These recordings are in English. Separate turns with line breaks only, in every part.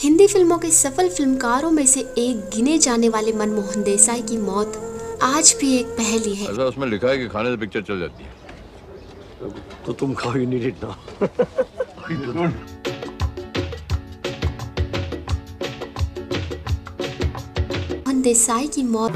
हिंदी फिल्मों के सफल फिल्मकारों में से एक गिने जाने वाले मनमोहन देसाई की मौत आज भी एक पहेली है।
ऐसा उसमें लिखा है कि खाने से पिक्चर चल जाती है।
तो तुम खाओ, you need it now.
Manmohan Desai की मौत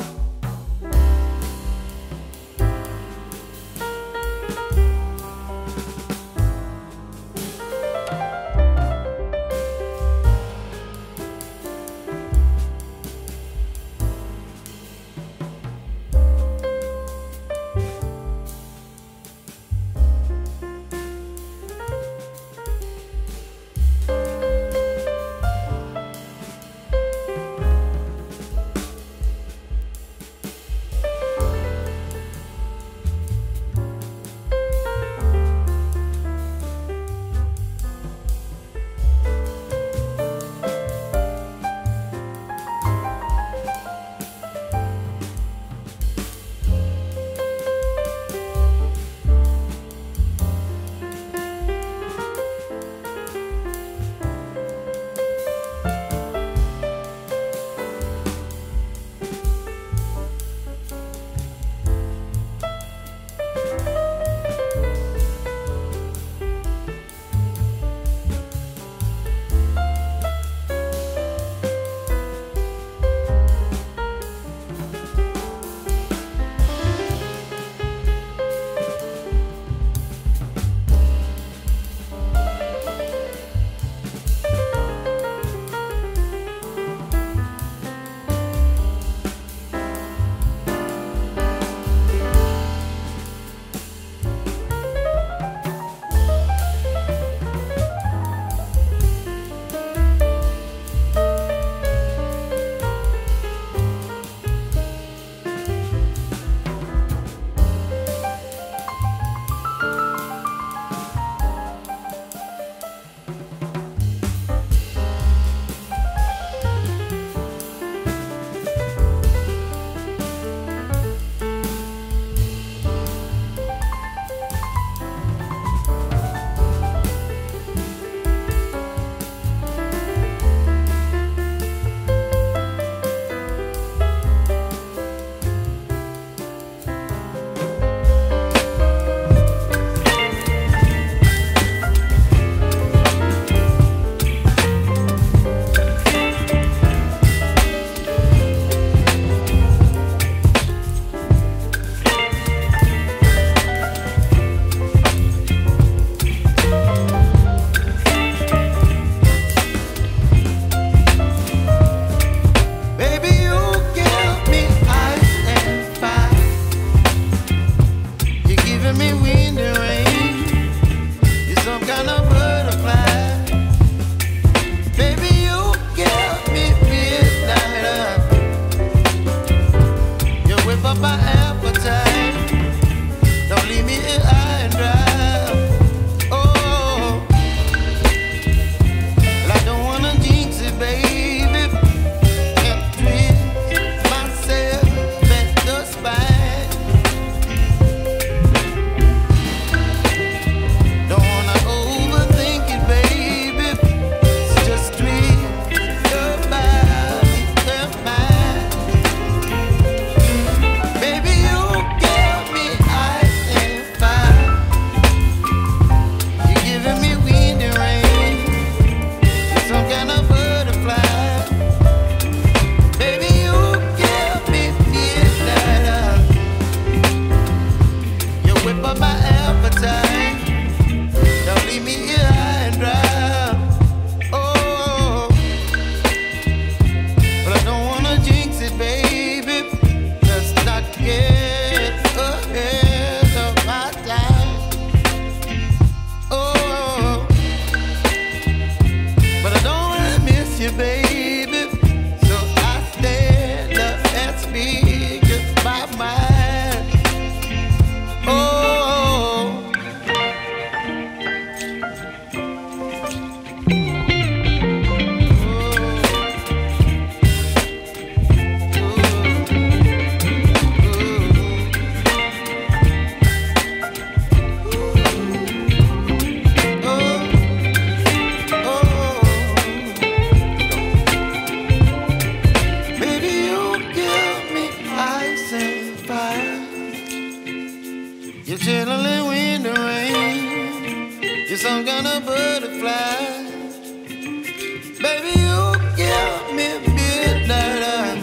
Baby, you give me midnight.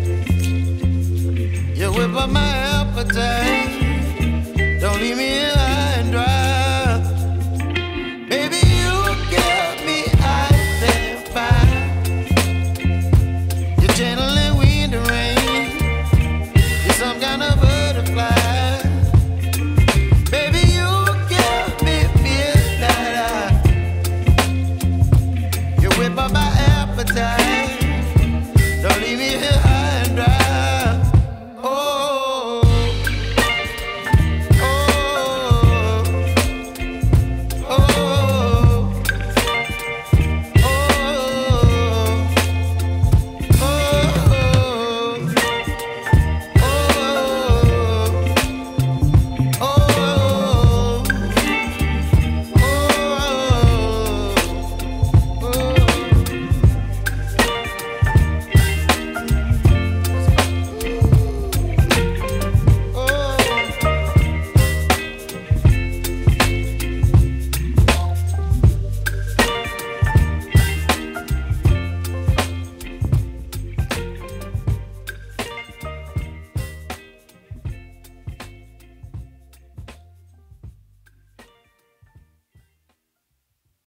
You whip up my appetite. Don't leave me here high and dry. Baby, you give me ice and fire. You're gentle and wind and rain. You're some kind of butterfly. Baby, you give me midnight. You whip up my appetite. Don't leave me here high.